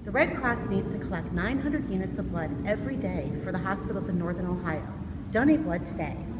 The Red Cross needs to collect 900 units of blood every day for the hospitals in Northern Ohio. Donate blood today.